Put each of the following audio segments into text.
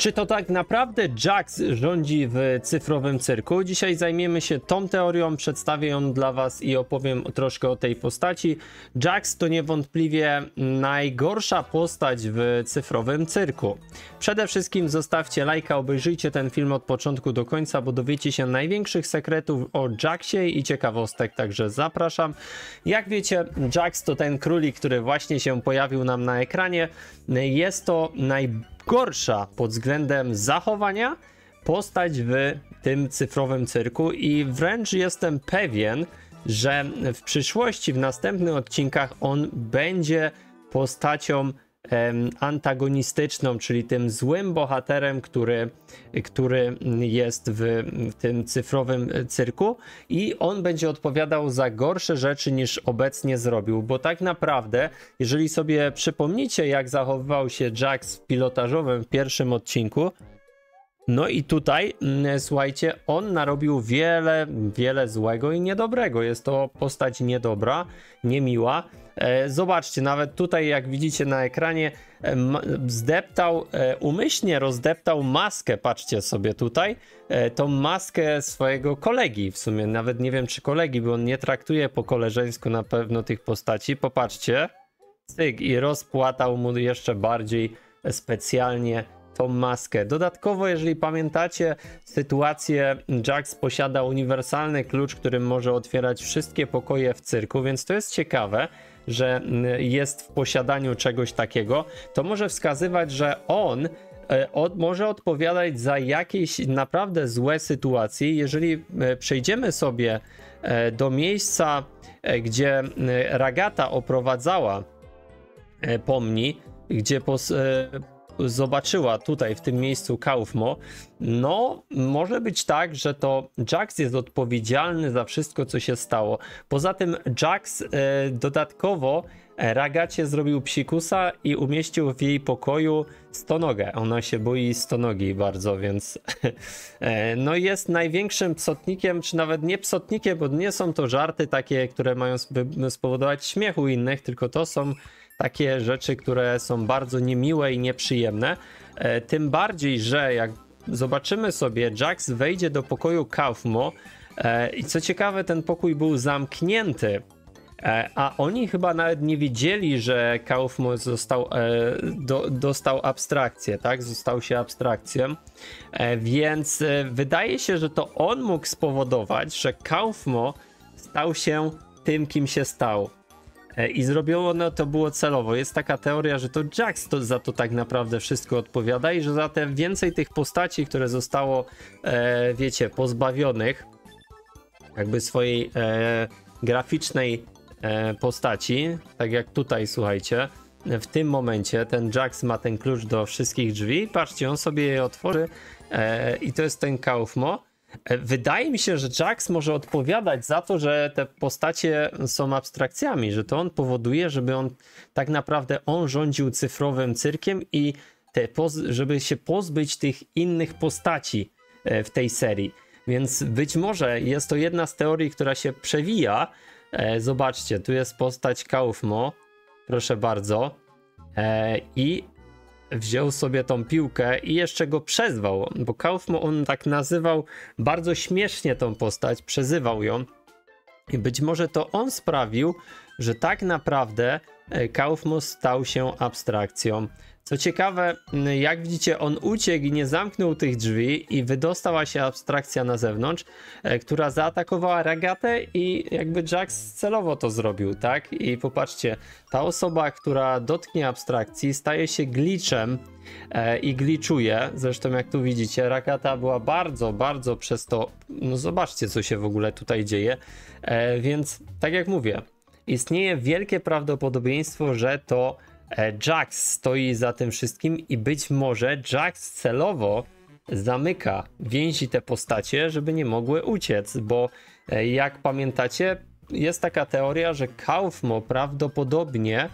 Czy to tak naprawdę Jax rządzi w cyfrowym cyrku? Dzisiaj zajmiemy się tą teorią, przedstawię ją dla was i opowiem troszkę o tej postaci. Jax to niewątpliwie najgorsza postać w cyfrowym cyrku. Przede wszystkim zostawcie lajka, obejrzyjcie ten film od początku do końca, bo dowiecie się największych sekretów o Jaxie i ciekawostek, także zapraszam. Jak wiecie, Jax to ten królik, który właśnie się pojawił nam na ekranie. Jest to najgorsza pod względem zachowania postać w tym cyfrowym cyrku i wręcz jestem pewien, że w przyszłości, w następnych odcinkach on będzie postacią antagonistyczną, czyli tym złym bohaterem, który jest w tym cyfrowym cyrku i on będzie odpowiadał za gorsze rzeczy niż obecnie zrobił, bo tak naprawdę, jeżeli sobie przypomnicie, jak zachowywał się Jax w pilotażowym w pierwszym odcinku, no i tutaj, słuchajcie, on narobił wiele złego i niedobrego. Jest to postać niedobra, niemiła. Zobaczcie, nawet tutaj, jak widzicie na ekranie, umyślnie rozdeptał maskę, patrzcie sobie tutaj, tą maskę swojego kolegi, w sumie nawet nie wiem czy kolegi, bo on nie traktuje po koleżeńsku na pewno tych postaci. Popatrzcie, cyk, i rozpłatał mu jeszcze bardziej specjalnie tą maskę. Dodatkowo, jeżeli pamiętacie sytuację, Jax posiada uniwersalny klucz, którym może otwierać wszystkie pokoje w cyrku, więc to jest ciekawe, że jest w posiadaniu czegoś takiego. To może wskazywać, że on może odpowiadać za jakieś naprawdę złe sytuacje. Jeżeli przejdziemy sobie do miejsca, gdzie Ragata oprowadzała pomni, gdzie zobaczyła tutaj w tym miejscu Kaufmo, no może być tak, że to Jax jest odpowiedzialny za wszystko, co się stało. Poza tym Jax dodatkowo Ragacie zrobił psikusa i umieścił w jej pokoju stonogę. Ona się boi stonogi bardzo, więc no jest największym psotnikiem, czy nawet nie psotnikiem, bo nie są to żarty takie, które mają spowodować śmiechu innych, tylko to są takie rzeczy, które są bardzo niemiłe i nieprzyjemne. Tym bardziej, że jak zobaczymy sobie, Jax wejdzie do pokoju Kaufmo i co ciekawe, ten pokój był zamknięty, a oni chyba nawet nie wiedzieli, że Kaufmo dostał abstrakcję, tak? Został się abstrakcją, więc wydaje się, że to on mógł spowodować, że Kaufmo stał się tym, kim się stał. I zrobiono to było celowo. Jest taka teoria, że to Jax za to tak naprawdę wszystko odpowiada i że za te więcej tych postaci, które zostało, wiecie, pozbawionych jakby swojej graficznej postaci, tak jak tutaj, słuchajcie, w tym momencie ten Jax ma ten klucz do wszystkich drzwi. Patrzcie, on sobie je otworzy i to jest ten Kaufmo. Wydaje mi się, że Jax może odpowiadać za to, że te postacie są abstrakcjami, że to on powoduje, żeby on tak naprawdę rządził cyfrowym cyrkiem i żeby się pozbyć tych innych postaci w tej serii. Więc być może jest to jedna z teorii, która się przewija. Zobaczcie, tu jest postać Kaufmo, proszę bardzo, i wziął sobie tą piłkę i jeszcze go przezwał, bo Kaufmo on tak nazywał bardzo śmiesznie tą postać, przezywał ją i być może to on sprawił, że tak naprawdę Kaufmo stał się abstrakcją. Co ciekawe, jak widzicie, on uciekł i nie zamknął tych drzwi i wydostała się abstrakcja na zewnątrz, która zaatakowała Ragatę i jakby Jax celowo to zrobił, tak? I popatrzcie, ta osoba, która dotknie abstrakcji, staje się glitchem i glitchuje. Zresztą jak tu widzicie, Ragata była bardzo przez to, no zobaczcie, co się w ogóle tutaj dzieje. Więc tak jak mówię, istnieje wielkie prawdopodobieństwo, że to Jax stoi za tym wszystkim i być może Jax celowo zamyka, więzi te postacie, żeby nie mogły uciec, bo jak pamiętacie, jest taka teoria, że Kaufmo prawdopodobnie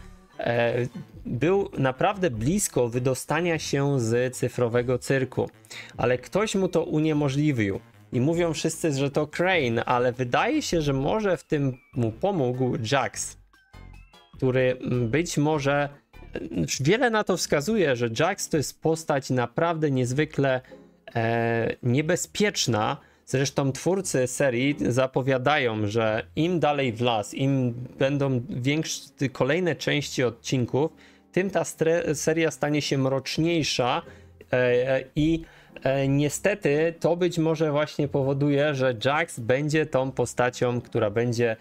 był naprawdę blisko wydostania się z cyfrowego cyrku, ale ktoś mu to uniemożliwił. I mówią wszyscy, że to Crane, ale wydaje się, że może w tym mu pomógł Jax, który być może wiele na to wskazuje, że Jax to jest postać naprawdę niezwykle niebezpieczna. Zresztą twórcy serii zapowiadają, że im dalej w las, im będą kolejne części odcinków, tym ta seria stanie się mroczniejsza i niestety to być może właśnie powoduje, że Jax będzie tą postacią, która będzie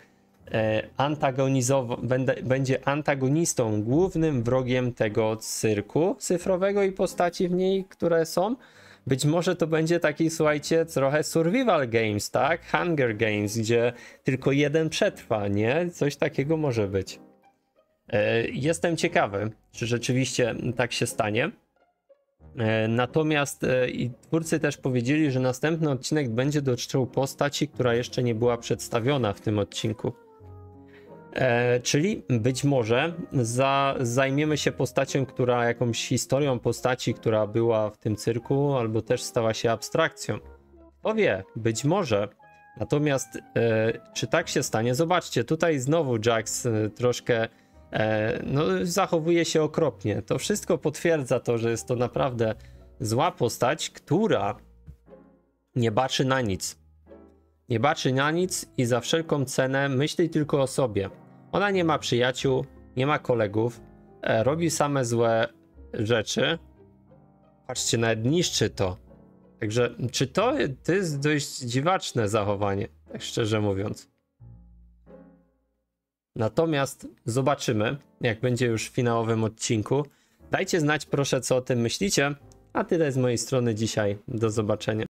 będzie antagonistą, głównym wrogiem tego cyrku cyfrowego i postaci w niej, które są. Być może to będzie taki, słuchajcie, trochę survival games, tak? Hunger Games, gdzie tylko jeden przetrwa, nie? Coś takiego może być. Jestem ciekawy, czy rzeczywiście tak się stanie. Natomiast i twórcy też powiedzieli, że następny odcinek będzie dotyczył postaci, która jeszcze nie była przedstawiona w tym odcinku. Czyli być może zajmiemy się postacią, jakąś historią postaci, która była w tym cyrku, albo też stała się abstrakcją. Kto wie, być może. Natomiast czy tak się stanie? Zobaczcie, tutaj znowu Jax troszkę zachowuje się okropnie. To wszystko potwierdza to, że jest to naprawdę zła postać, która nie baczy na nic. Nie baczy na nic i za wszelką cenę myśli tylko o sobie. Ona nie ma przyjaciół, nie ma kolegów, robi same złe rzeczy. Patrzcie, nawet niszczy to. Także czy to jest dość dziwaczne zachowanie, tak szczerze mówiąc. Natomiast zobaczymy, jak będzie już w finałowym odcinku. Dajcie znać proszę, co o tym myślicie. A tyle z mojej strony dzisiaj. Do zobaczenia.